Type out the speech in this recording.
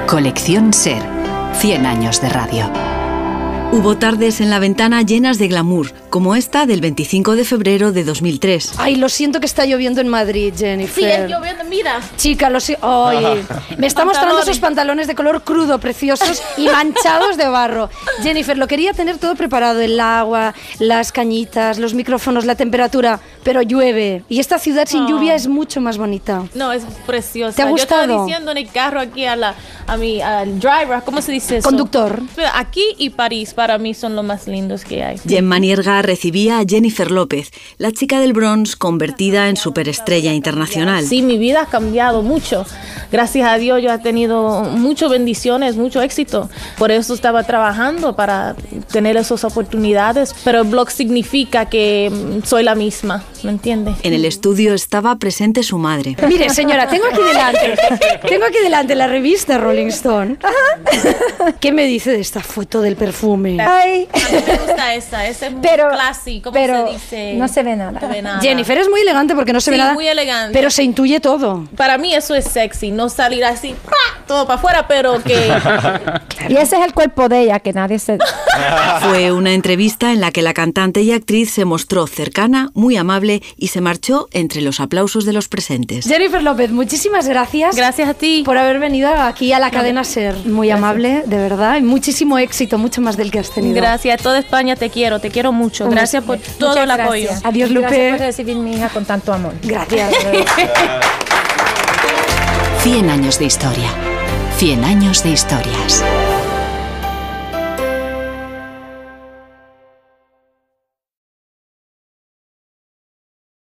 Colección Ser. 100 años de radio. Hubo tardes en la ventana llenas de glamour, como esta del 25 de febrero de 2003. Ay, lo siento que está lloviendo en Madrid, Jennifer. Sí, es lloviendo, mira. Chica, Ay, me está mostrando esos pantalones de color crudo, preciosos y manchados de barro. Jennifer, lo quería tener todo preparado, el agua, las cañitas, los micrófonos, la temperatura, pero llueve. Y esta ciudad sin lluvia es mucho más bonita. No, es preciosa. ¿Te ha gustado? Yo estaba diciendo en el carro aquí al driver, ¿cómo se dice eso? Conductor. Aquí y París para mí son los más lindos que hay. Gemma Nierga recibía a Jennifer López, la chica del Bronx convertida en superestrella internacional. Sí, mi vida ha cambiado mucho. Gracias a Dios yo he tenido muchas bendiciones, mucho éxito. Por eso estaba trabajando para tener esas oportunidades. Pero el blog significa que soy la misma, ¿me entiende? En el estudio estaba presente su madre. Mire, señora, tengo aquí delante la revista Rolling Stone. ¿Qué me dice de esta foto del perfume? Ay. A mí me gusta esa es muy classy, ¿cómo se dice? No se ve nada. Jennifer es muy elegante porque no se ve nada. muy elegante. Pero se intuye todo. Para mí eso es sexy, no salir así, todo para afuera, pero que... Y ese es el cuerpo de ella, que nadie se... Fue una entrevista en la que la cantante y actriz se mostró cercana, muy amable y se marchó entre los aplausos de los presentes. Jennifer López, muchísimas gracias. Gracias a ti. Por haber venido aquí a la cadena Ser. Muy amable, de verdad. Y muchísimo éxito, mucho más del que has tenido. Gracias a toda España, te quiero mucho. Gracias por todo el apoyo. Adiós, Lupe. Gracias por recibir mi hija con tanto amor. Gracias. 100 años de historia. 100 años de historias.